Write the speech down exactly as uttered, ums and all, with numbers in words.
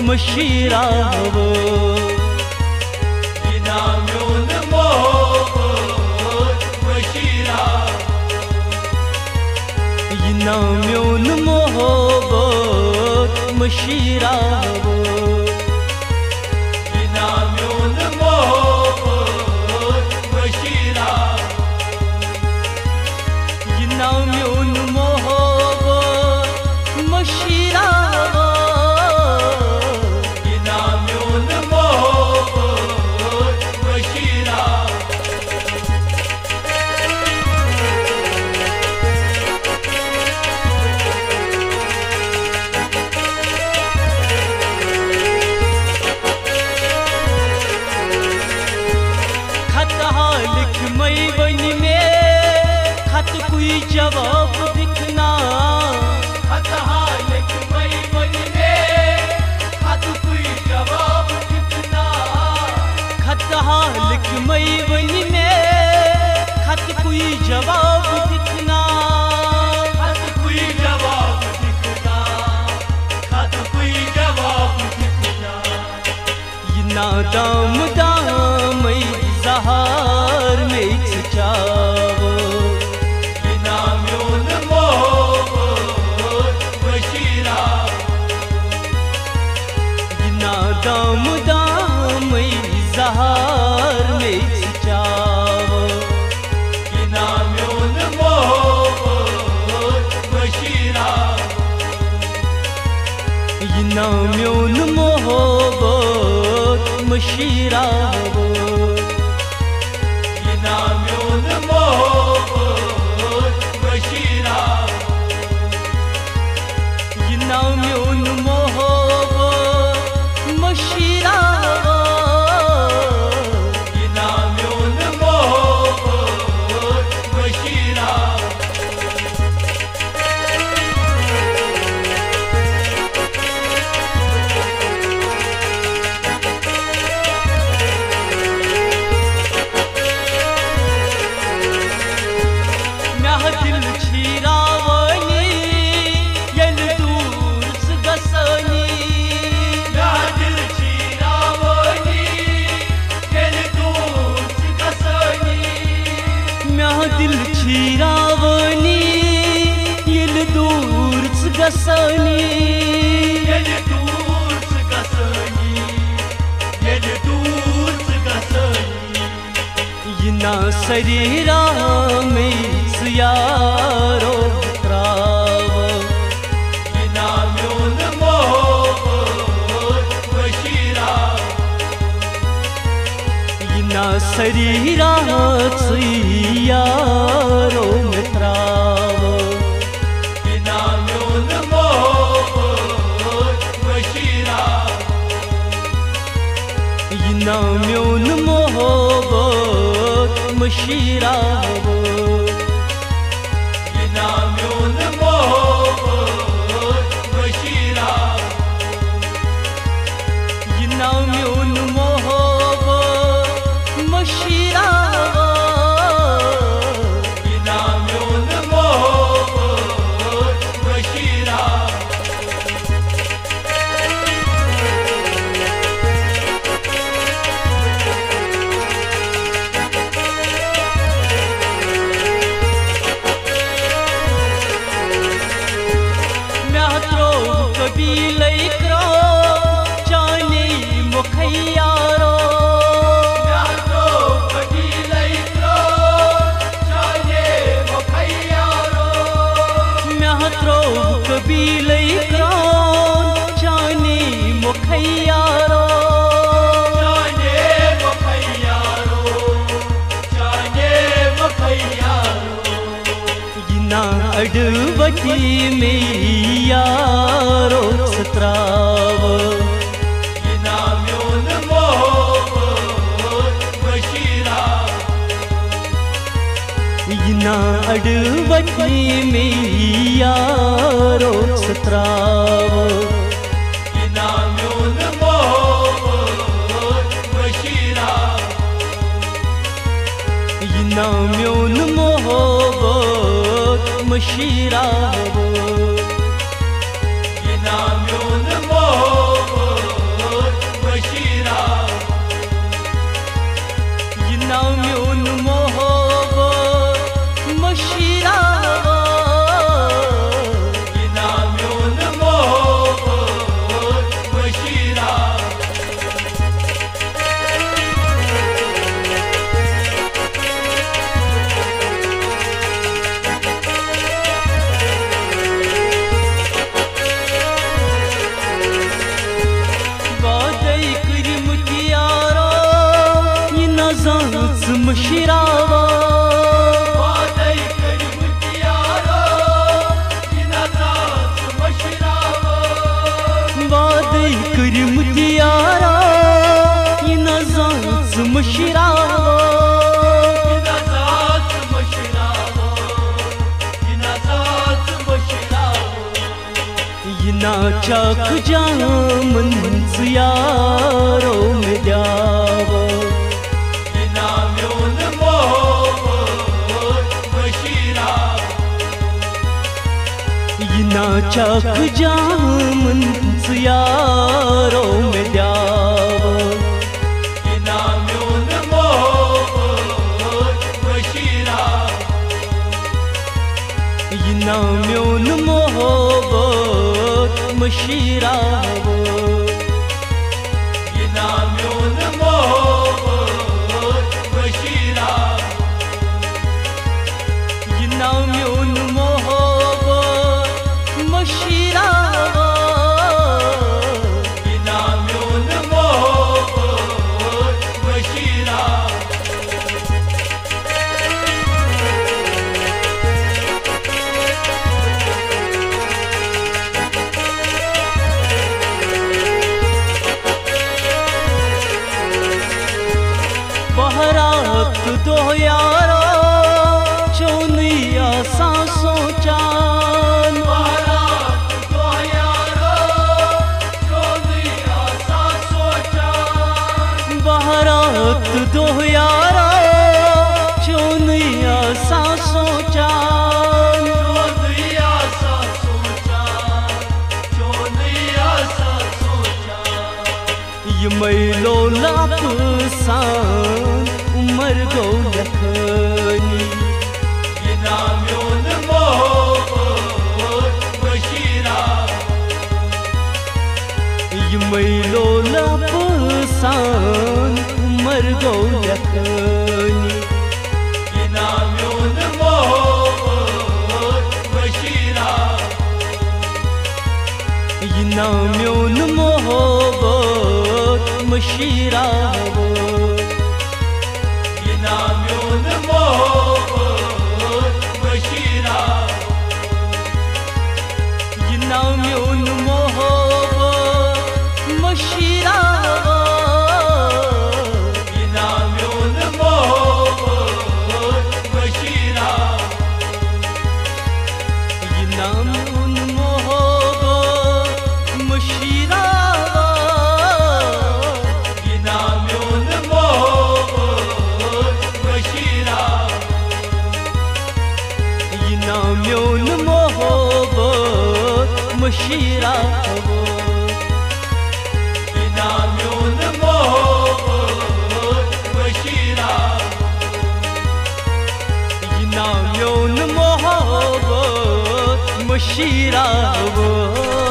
मशीरावो Yinamyon mohot mashira Yinamyon mohot mashirawo Yinamyon mohot mashira Yinamyon mohot mashirawo Yinamyon mohot mashira लिख मई बन में खत कोई जवाब दिखना खत लिख मई बन में खत कोई जवाब दिखना खत लिख मई बन में खत कोई जवाब दिखना खत कोई जवाब दिखना खत कोई जवाब दिखना ये नादाम दाम जहार में चावो Yinamyon mohot mashira ये नादाम दाम जहार में चावो Yinamyon mohot mashira ये नाम्योन मोहब्बत मशीरावो Yinamyon mohot mashira Yinamyon mohobot mashirawo Yinamyon mohot mashira म्याह दिल छीरावनी यल दूर गसनी Mya dil chiravani yel dost gasani म्याह दिल छीरावनी यल दूर गसनी yel dost gasani yel dost gasani यिना शरीरा में यारो त्रावो Yinamyon mohot mashira यिना शरीरा यारो त्रावो Yinamyon mohot mashira यिनाम्योन मोहब्बत मशीरावो Yinamyon mohot mashira यिनाम्योन मोहब्बत मशीरावो Yinamyon mohot mashira म्यात्रो कबीले क्रो जाने मुखैयारो Yadro kabilai kro chale mokhaiyaro म्यात्रो कबीले क्रो जाने मुखैयारो chale mokhaiyaro chale mokhaiyaro यिना अडवटी में यारो सत्रावो Yinamyon mohot mashira यिना अडवटी में यारो सत्रावो Yinamyon mohot mashira यिनाम्योन मोहब्बत मशीरावो Yinamyon mohot नाचक जामन यारो में द्यावो नाम्योन मोहब्बत बशीरा ये नाचक जामन यारो में द्यावो नाम्योन मोहब्बत बशीरा ये नाम्योन मोहब्बत मशीरा नाम्योन मोहब्बत बशीरा ये नाम्योन मोहब्बत मशीरा नाम्योन मोहब्बत बशीरा बहरात दो यारो चौनिया सांसों चान बहरात दो यारो चौनिया सांसों चान बहरात दो यारो चौनिया सांसों चान चौनिया सांसों चान चौनिया सांसों चान ये मैलो लापसान उमर गो लखनी ये नाम्योन मोहब्बत बशीरा ये मैलो लापसान उमर गो लखनी ये नाम्योन मोहब्बत बशीरा ये नाम्योन मोहब्बत मशीरा ये नाम्योन मोहब्बत बशीरा ये नाम्योन मोहब्बत मशीरा ये नाम्योन मोहब्बत बशीरा ये नाम्योन मोहब्बत मशीरा ये नाम्योन मोहब्बत बशीरा ये नाम्योन मोहब्बत मशीरा ये नाम्योन मोहब्बत बशीरा ये नाम्योन मोहब्बत मशीरा